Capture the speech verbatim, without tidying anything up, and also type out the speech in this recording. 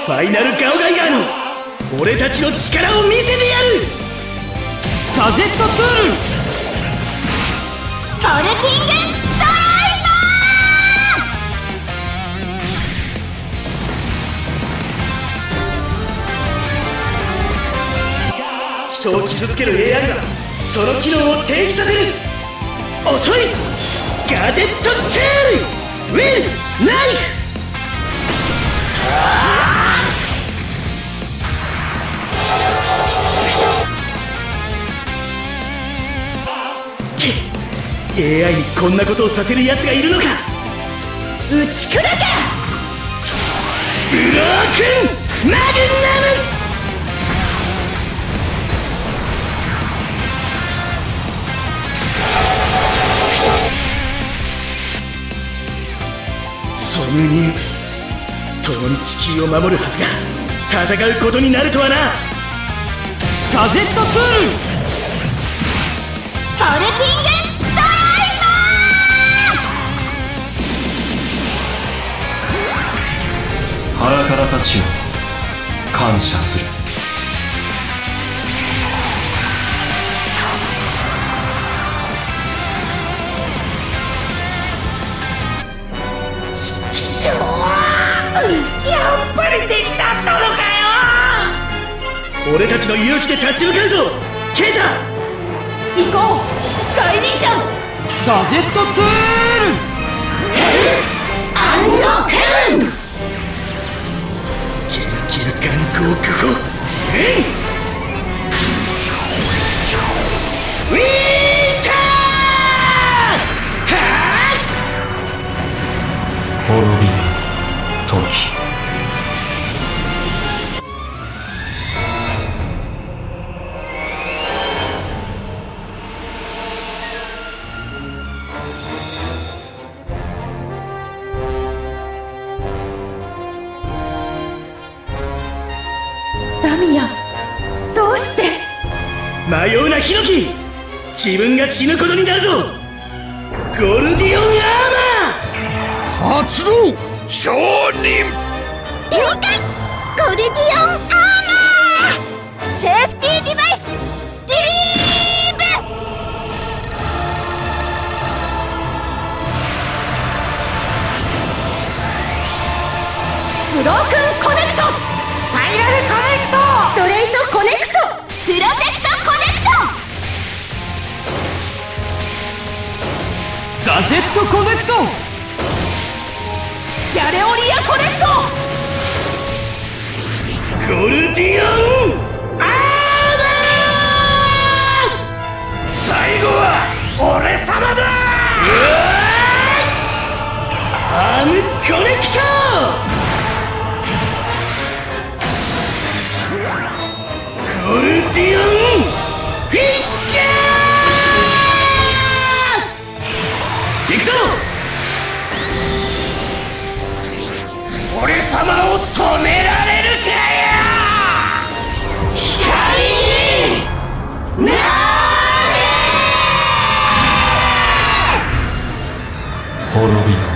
ファイナルガオガイガーの俺たちの力を見せてやる。 ガジェットツールポルティングドライバー。人を傷つける エーアイ はその機能を停止させる。遅い。ガジェットツールウィルナイフ。エーアイ にこんなことをさせる奴がいるのか。 打ち砕けブロークンマグナム。ソムニウム共に地球を守るはずが戦うことになるとはな。 ガジェットツールポルティング腹からたちを感謝する。 しょーやっぱり敵だったのかよ。俺たちの勇気で立ち向かうぞケイタ。 行こうガイ兄ちゃん。 ガジェットツールヘルアンドヘブン。 キルキル眼光クホエンウィーター。は滅びる時。 ラミアどうして迷うなヒノキ。自分が死ぬことになるぞ。ゴルディオンアーマー発動承認。 了解ゴルディオンアーマーセーフティーデバイスリリーブ。ブロークンコネクトスパイラルコネクトストレートコネクトプロテクトコネクトガジェットコネクトギャレオリアコネクトゴルディオンアーマー。最後は俺様だ。アームコネクトゴルディオンフィッカー。行くぞ。俺様を止められるかよ。光になれ。 滅びろ